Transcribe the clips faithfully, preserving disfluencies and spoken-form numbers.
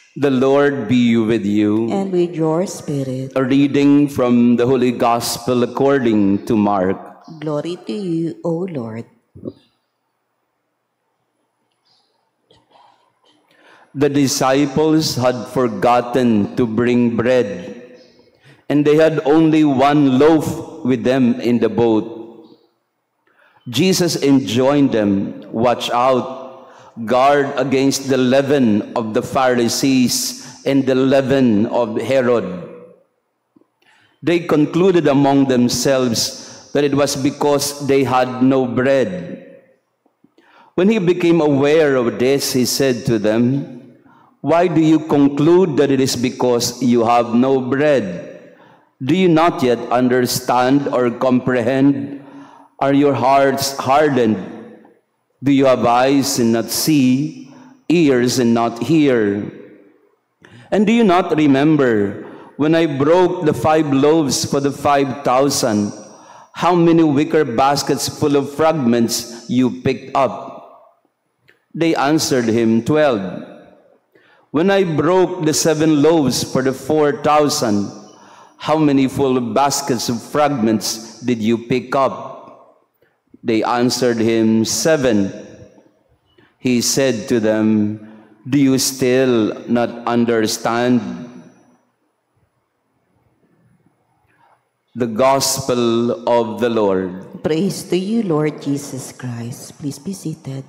The Lord be with you. And with your spirit. A reading from the Holy Gospel according to Mark. Glory to you, O Lord. The disciples had forgotten to bring bread, and they had only one loaf with them in the boat. Jesus enjoined them, "Watch out, guard against the leaven of the Pharisees and the leaven of Herod." They concluded among themselves that it was because they had no bread. When he became aware of this, he said to them, "Why do you conclude that it is because you have no bread? Do you not yet understand or comprehend? Are your hearts hardened? Do you have eyes and not see, ears and not hear? And do you not remember when I broke the five loaves for the five thousand, how many wicker baskets full of fragments you picked up?" They answered him, "Twelve." "When I broke the seven loaves for the four thousand, how many full baskets of fragments did you pick up?" They answered him, "Seven." He said to them, "Do you still not understand?" The Gospel of the Lord. Praise to you, Lord Jesus Christ. Please be seated.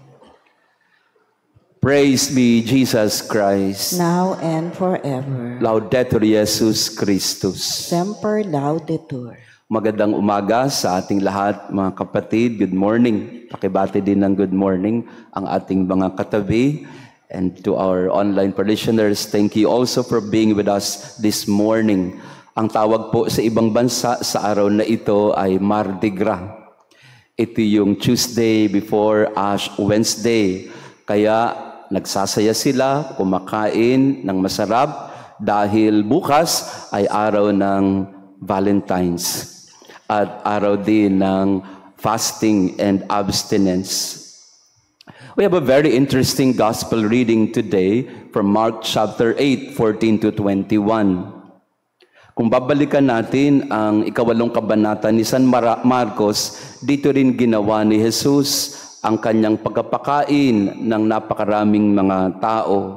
Praise be Jesus Christ. Now and forever. Laudetur Jesus Christus. Semper Laudetur. Magandang umaga sa ating lahat, mga kapatid. Good morning. Pakibati din ng good morning ang ating mga katabi. And to our online parishioners, thank you also for being with us this morning. Ang tawag po sa ibang bansa sa araw na ito ay Mardi Gras. Ito yung Tuesday before Ash Wednesday. Kaya nagsasaya sila, kumakain ng masarap dahil bukas ay araw ng Valentine's at araw din ng fasting and abstinence. We have a very interesting gospel reading today from Mark chapter eight, fourteen to twenty-one. Kung babalikan natin ang ikawalong kabanata ni San Mar- Marcos, dito rin ginawa ni Jesus ang kanyang pagkapakain ng napakaraming mga tao.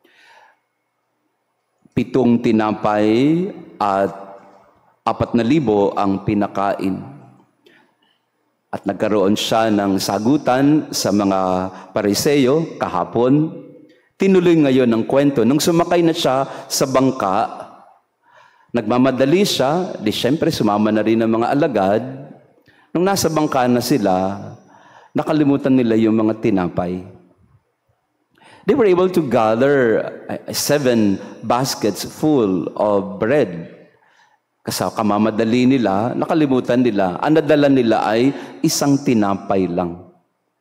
Pitong tinapay at apat na libo ang pinakain. At nagkaroon siya ng sagutan sa mga Pariseyo kahapon. Tinuloy ngayon ang kwento. Nung sumakay na siya sa bangka, nagmamadali siya, di syempre sumama na rin ang mga alagad. Nung nasa bangka na sila, nakalimutan nila yung mga tinapay. They were able to gather seven baskets full of bread. Kasi kamamadali nila, nakalimutan nila, ang nadala nila ay isang tinapay lang.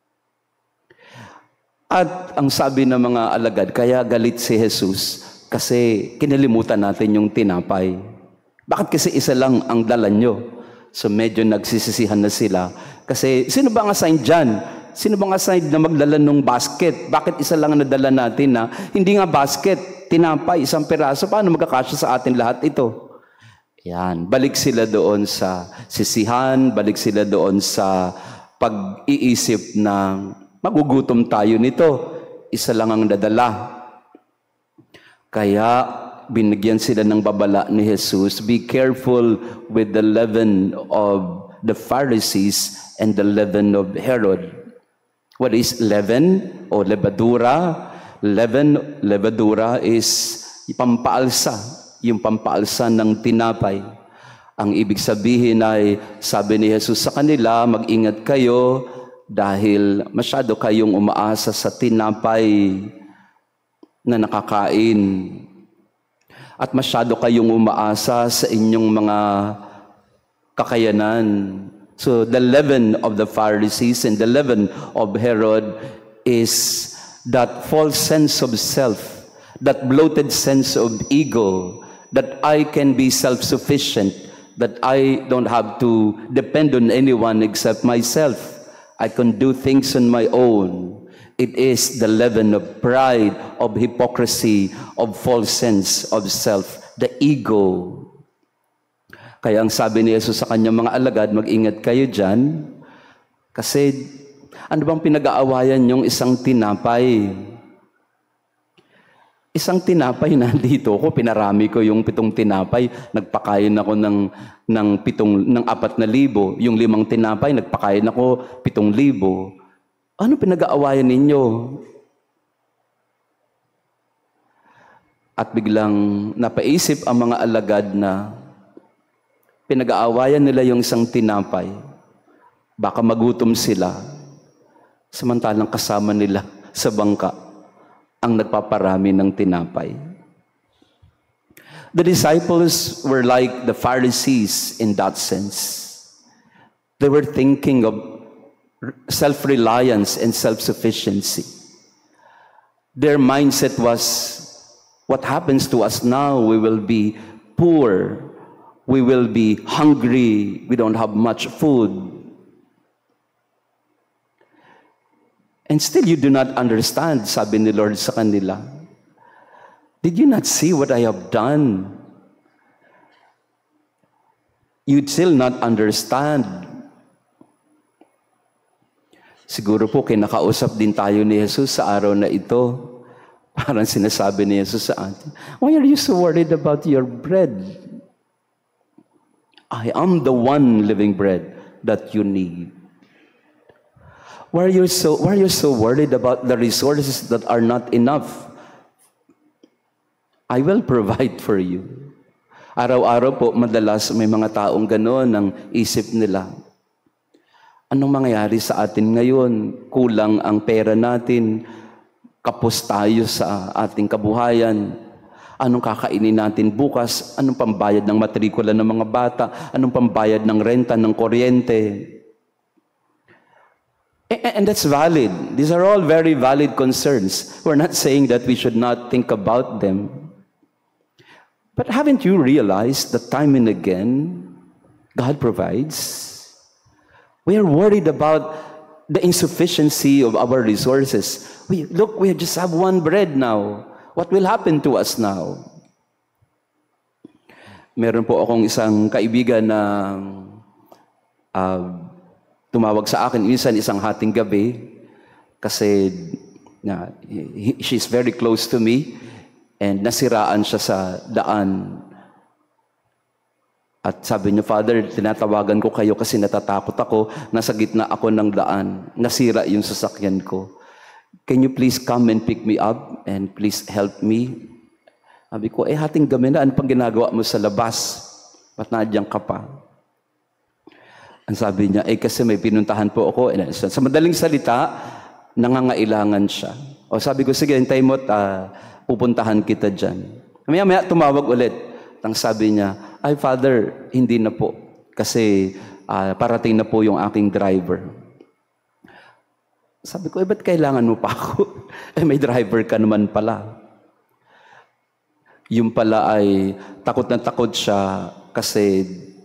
At ang sabi ng mga alagad, kaya galit si Jesus kasi kinalimutan natin yung tinapay. Bakit kasi isa lang ang dala nyo? So medyo nagsisisihan na sila. Kasi sino ba ang assigned dyan? Sino bang assigned na magdala ng basket? Bakit isa lang ang nadala natin na hindi nga basket, tinapay, isang piraso? Paano magkakasya sa atin lahat ito? Yan, balik sila doon sa sisihan, balik sila doon sa pag-iisip na magugutom tayo nito. Isa lang ang dadala. Kaya binigyan sila ng babala ni Jesus, "Be careful with the leaven of the Pharisees and the leaven of Herod." What is leaven o levadura? Leaven, levadura is pampaalsa. Yung pampaalsa ng tinapay. Ang ibig sabihin ay, sabi ni Jesus sa kanila, mag-ingat kayo dahil masyado kayong umaasa sa tinapay na nakakain. At masyado kayong umaasa sa inyong mga kakayanan. So the leaven of the Pharisees and the leaven of Herod is that false sense of self, that bloated sense of ego, that I can be self-sufficient, that I don't have to depend on anyone except myself. I can do things on my own. It is the leaven of pride, of hypocrisy, of false sense of self, the ego. Kaya ang sabi ni Jesus sa kanyang mga alagad, mag-ingat kayo dyan, kasi ano bang pinag-aawayan yung isang tinapay? Isang tinapay, nandito ko, pinarami ko yung pitong tinapay, nagpakain ako ng, ng, pitong, ng apat na libo. Yung limang tinapay, nagpakain ako pitong libo. Ano pinag-aawayan ninyo? At biglang napaisip ang mga alagad na pinag-aawayan nila yung isang tinapay. Baka magutom sila. Samantalang kasama nila sa bangka ang nagpaparami ng tinapay. The disciples were like the Pharisees in that sense. They were thinking of self-reliance and self-sufficiency. Their mindset was, what happens to us now? We will be poor. We will be hungry. We don't have much food. And still you do not understand, sabi ni Lord sa kanila. Did you not see what I have done? You'd still not understand. Siguro po kinakausap din tayo ni Jesus sa araw na ito. Parang sinasabi ni Jesus sa atin, why are you so worried about your bread? I am the one living bread that you need. Why are you so, why are you so worried about the resources that are not enough? I will provide for you. Araw-araw po, madalas may mga taong gano'n ang isip nila. Anong mangyayari sa atin ngayon? Kulang ang pera natin. Kapos tayo sa ating kabuhayan. Anong kakainin natin bukas? Anong pambayad ng matrikula ng mga bata? Anong pambayad ng renta, ng kuryente? And that's valid. These are all very valid concerns. We're not saying that we should not think about them. But haven't you realized that time and again, God provides? We are worried about the insufficiency of our resources. We, look, we just have one bread now. What will happen to us now? Meron po akong isang kaibigan na uh, tumawag sa akin minsan isang hating gabi kasi na, he, she's very close to me and nasiraan siya sa daan. At sabi niya, Father, tinatawagan ko kayo kasi natatakot ako, nasa gitna ako ng daan, nasira yung sasakyan ko. Can you please come and pick me up and please help me? Sabi ko, eh hating gabi na, ano pang ginagawa mo sa labas? Ba't nandiyan ka pa? Ang sabi niya, eh kasi may pinuntahan po ako. Sa madaling salita, nangangailangan siya. O sabi ko, sige, hintay mo at uh, pupuntahan kita dyan. Maya-maya tumawag ulit. Ang sabi niya, ay Father, hindi na po. Kasi uh, parating na po yung aking driver. Sabi ko, eh ba't kailangan mo pa ako? Eh may driver ka naman pala. Yung pala ay takot na takot siya kasi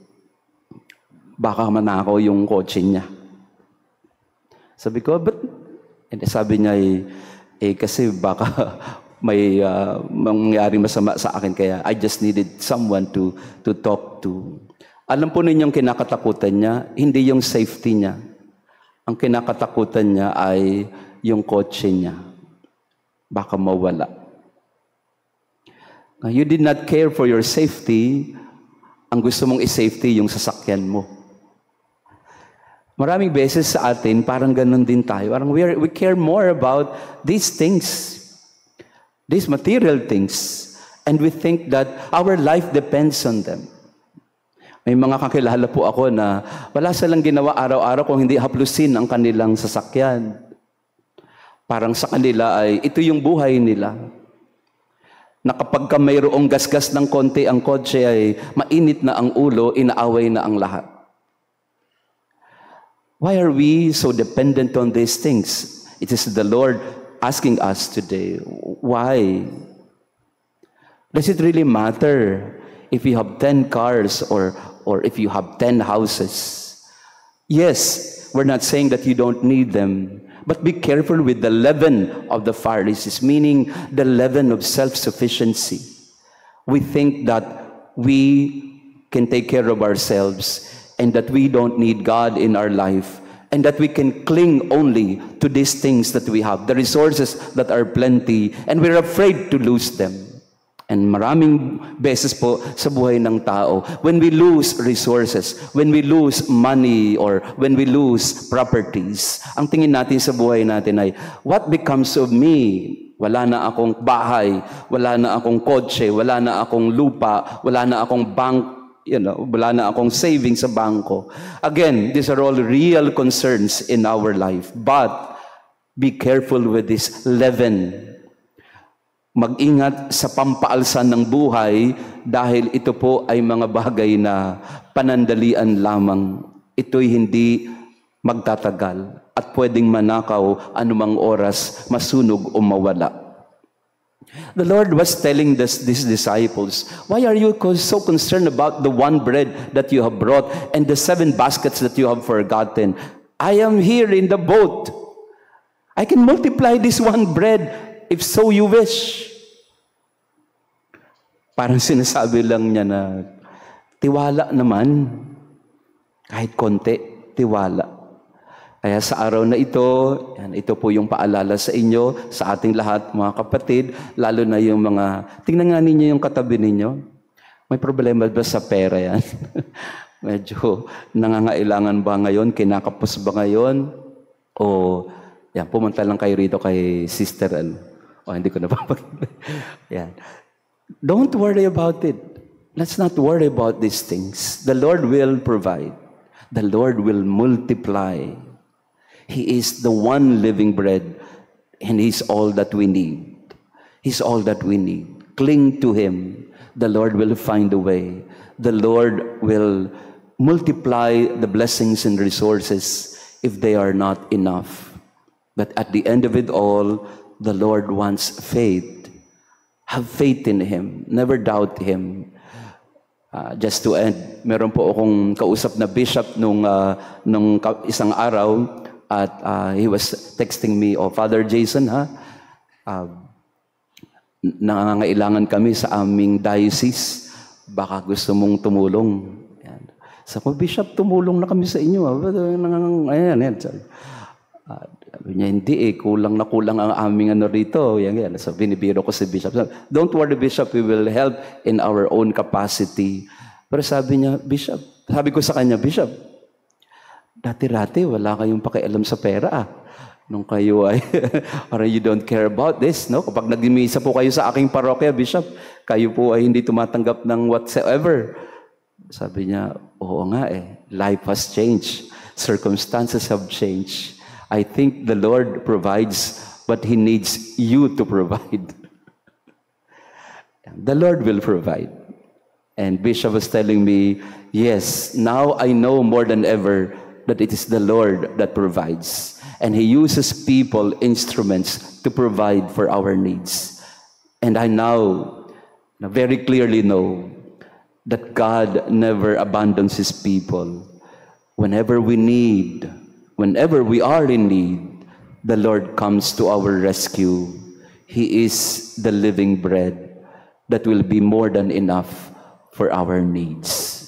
baka manakaw yung kotse niya. Sabi ko, but, and sabi niya, eh, eh kasi baka may uh, mangyari masama sa akin, kaya I just needed someone to, to talk to. Alam po ninyong kinakatakutan niya, hindi yung safety niya. Ang kinakatakutan niya ay yung kotse niya. Baka mawala. You did not care for your safety, ang gusto mong i-safety yung sasakyan mo. Maraming beses sa atin, parang ganun din tayo. Parang we, are, we care more about these things, these material things, and we think that our life depends on them. May mga kakilala po ako na wala silang ginawa araw-araw kung hindi haplusin ang kanilang sasakyan. Parang sa kanila ay ito yung buhay nila. Na kapag ka mayroong gasgas ng konti ang kotse ay mainit na ang ulo, inaaway na ang lahat. Why are we so dependent on these things? It is the Lord asking us today. Why? Does it really matter if you have ten cars or, or if you have ten houses? Yes, we're not saying that you don't need them. But be careful with the leaven of the Pharisees, meaning the leaven of self-sufficiency. We think that we can take care of ourselves and that we don't need God in our life and that we can cling only to these things that we have, the resources that are plenty, and we're afraid to lose them. And maraming beses po sa buhay ng tao, when we lose resources, when we lose money, or when we lose properties, ang tingin natin sa buhay natin ay, what becomes of me? Wala na akong bahay, wala na akong kotse, wala na akong lupa, wala na akong bank, you know, wala na akong savings sa bangko. Again, these are all real concerns in our life. But be careful with this leaven. Mag-ingat sa pampaalsan ng buhay dahil ito po ay mga bagay na panandalian lamang. Ito'y hindi magtatagal at pwedeng manakaw anumang oras, masunog o mawala. The Lord was telling this, these disciples, why are you so concerned about the one bread that you have brought and the seven baskets that you have forgotten? I am here in the boat. I can multiply this one bread if so you wish. Parang sinasabi lang niya na, tiwala naman. Kahit konti, tiwala. Kaya sa araw na ito, yan, ito po yung paalala sa inyo, sa ating lahat, mga kapatid, lalo na yung mga, tingnan nga ninyo yung katabi ninyo. May problema ba sa pera yan? Medyo nangangailangan ba ngayon? Kinakapos ba ngayon? O, yan, pumunta lang kayo rito kay sister, ano? O, hindi ko na papag... Yan. Don't worry about it. Let's not worry about these things. The Lord will provide. The Lord will multiply. He is the one living bread, and He's all that we need. He's all that we need. Cling to Him. The Lord will find a way. The Lord will multiply the blessings and resources if they are not enough. But at the end of it all, the Lord wants faith. Have faith in Him. Never doubt Him. Uh, just to end, meron po akong kausap na bishop nung, uh, nung isang araw at uh, he was texting me, oh, Father Jason, ha? Uh, nangangailangan kami sa aming diocese. Baka gusto mong tumulong. Yan. Sabi ko, Bishop, tumulong na kami sa inyo. Ha? Ayan, ayan. Uh, Sabi niya, hindi eh, kulang na kulang ang aming ano rito. Yan, yan. So, binibiro ko si Bishop. Don't worry, Bishop, we will help in our own capacity. Pero sabi niya, Bishop, sabi ko sa kanya, Bishop, dati-rati, wala kayong pakialam sa pera ah. Nung kayo ay, or you don't care about this, no? Kapag nag-misa po kayo sa aking parokya, Bishop, kayo po ay hindi tumatanggap ng whatsoever. Sabi niya, oo nga eh, life has changed. Circumstances have changed. I think the Lord provides, but He needs you to provide. The Lord will provide. And Bishop was telling me, yes, now I know more than ever that it is the Lord that provides. And He uses people, instruments, to provide for our needs. And I now very clearly know that God never abandons His people. Whenever we need, whenever we are in need, the Lord comes to our rescue. He is the living bread that will be more than enough for our needs.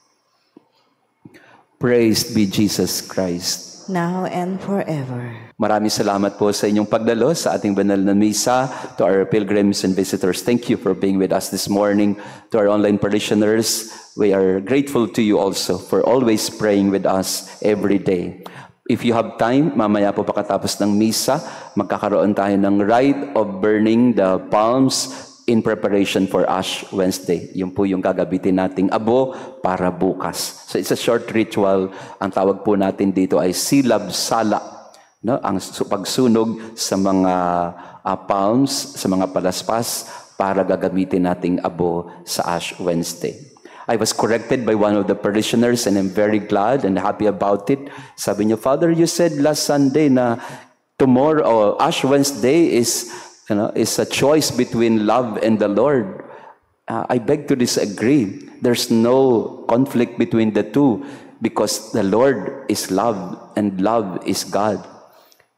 Praised be Jesus Christ. Now and forever. Maraming salamat po sa inyong pagdalo sa ating banal na misa. To our pilgrims and visitors, thank you for being with us this morning. To our online parishioners, we are grateful to you also for always praying with us every day. If you have time, mamaya po pagkatapos ng misa, magkakaroon tayo ng rite of burning the palms in preparation for Ash Wednesday. Yun po yung gagabitin nating abo para bukas. So it's a short ritual. Ang tawag po natin dito ay silab sala. No? Ang pagsunog sa mga uh, palms, sa mga palaspas, para gagamitin nating abo sa Ash Wednesday. I was corrected by one of the parishioners and I'm very glad and happy about it. Sabi niya, Father, you said last Sunday na tomorrow, Ash Wednesday is, you know, is a choice between love and the Lord. Uh, I beg to disagree. There's no conflict between the two because the Lord is love and love is God.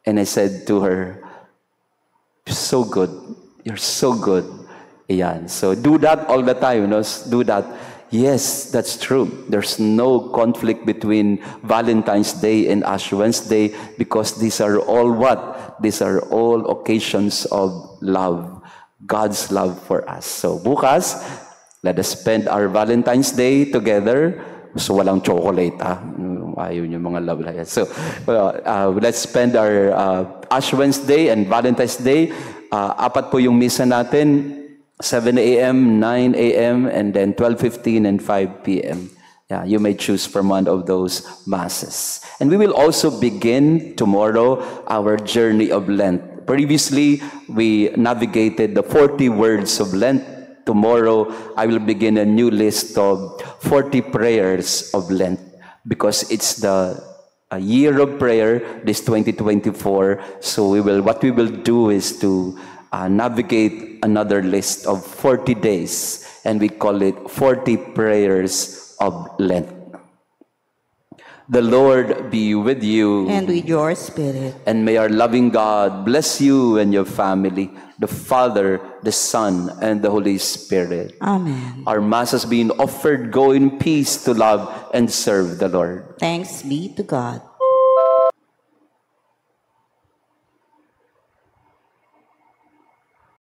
And I said to her, "You're so good. You're so good." Ayan. So do that all the time. You know? Do that. Yes, that's true. There's no conflict between Valentine's Day and Ash Wednesday because these are all what? These are all occasions of love. God's love for us. So bukas, let us spend our Valentine's Day together. So walang chocolate, ah. Ayaw yung mga love life. So well, uh, let's spend our uh, Ash Wednesday and Valentine's Day. Uh, apat po yung misa natin. seven a.m., nine a.m., and then twelve fifteen and five p.m. Yeah, you may choose from one of those masses. And we will also begin tomorrow our journey of Lent. Previously, we navigated the forty words of Lent. Tomorrow, I will begin a new list of forty prayers of Lent because it's the a year of prayer, this twenty twenty-four. So we will, what we will do is to Uh, navigate another list of forty days, and we call it forty prayers of Lent. The Lord be with you. And with your spirit. And may our loving God bless you and your family, the Father, the Son, and the Holy Spirit. Amen. Our Mass has been offered. Go in peace to love and serve the Lord. Thanks be to God.